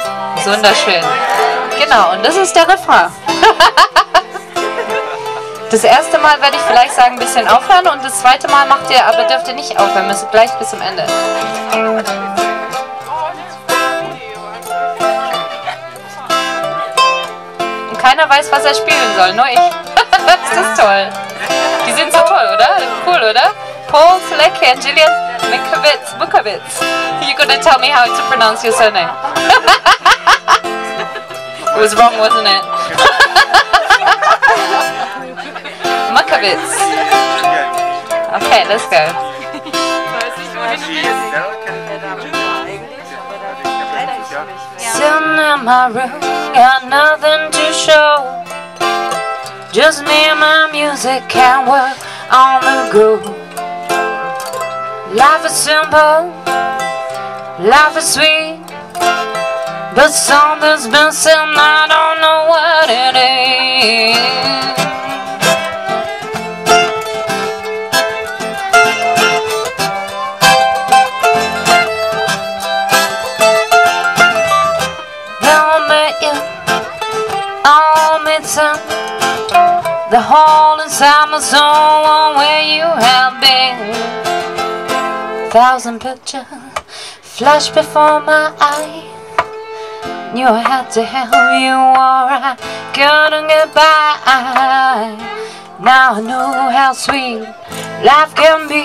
Wunderschön. Genau, und das ist der Refrain. Das erste Mal werde ich vielleicht sagen, ein bisschen aufhören und das zweite Mal macht ihr, aber dürft ihr nicht aufhören, müsst gleich bis zum Ende. Und keiner weiß, was er spielen soll, nur ich. Das ist toll. Die sind so toll, oder? Cool, oder? Paul, Solecki and Jillian Mukavetz. You're gonna tell me how to pronounce your surname. It was wrong, wasn't it? Mukavetz. Okay, let's go. Sitting in my room, got nothing to show. Just me and my music, can't work on the go. Life is simple, life is sweet, but something's missing, I don't know what it is. The hole inside my soul where you have been. 1,000 pictures flash before my eye. Knew I had to help you or I couldn't get by. Now I know how sweet life can be.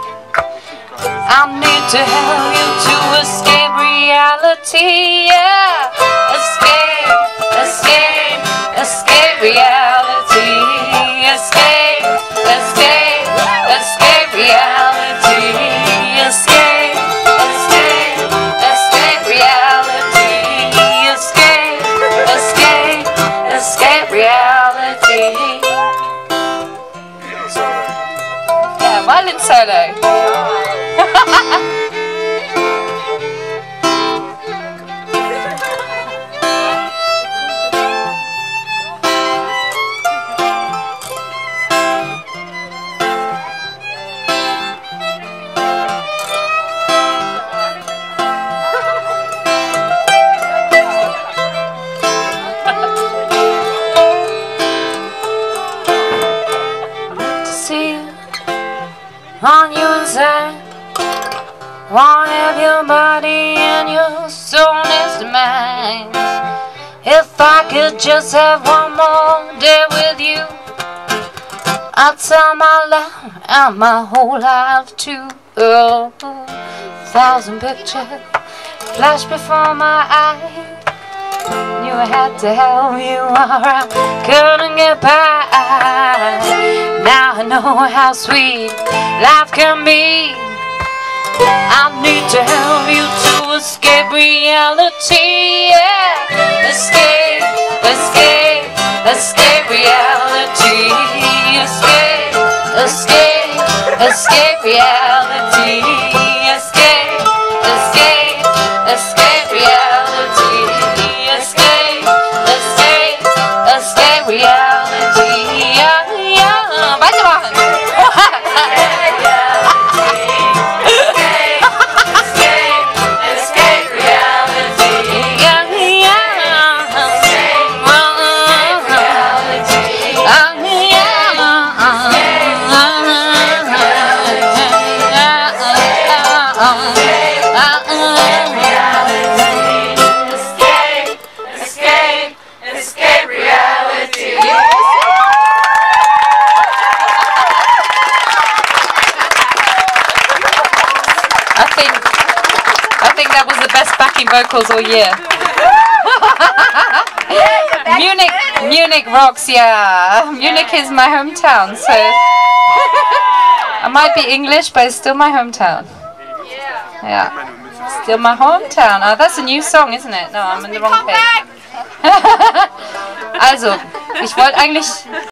I need to help you to escape reality, yeah. Escape, escape, escape reality. Escape, escape, escape reality. Escape, escape, escape reality. Escape, escape, escape reality. Yeah, violin solo. On you inside, wanna have your body and your soul next to mine. If I could just have one more day with you, I'd sell my life and my whole life too. Oh, 1,000 pictures flash before my eyes. Knew I had to help you or I couldn't get by. Now I know how sweet life can be. I need to help you to escape reality, yeah. Escape, escape, escape reality. Escape, escape, escape reality. Escape, escape, escape reality. Escape, escape, escape reality. Yeah, yeah. Weitermachen. I think that was the best backing vocals all year. Munich rocks, yeah. Munich is my hometown, so I might be English, but it's still my hometown. Yeah, still my hometown. Oh, that's a new song, isn't it? No, I'm in the wrong page. Also, ich wollte eigentlich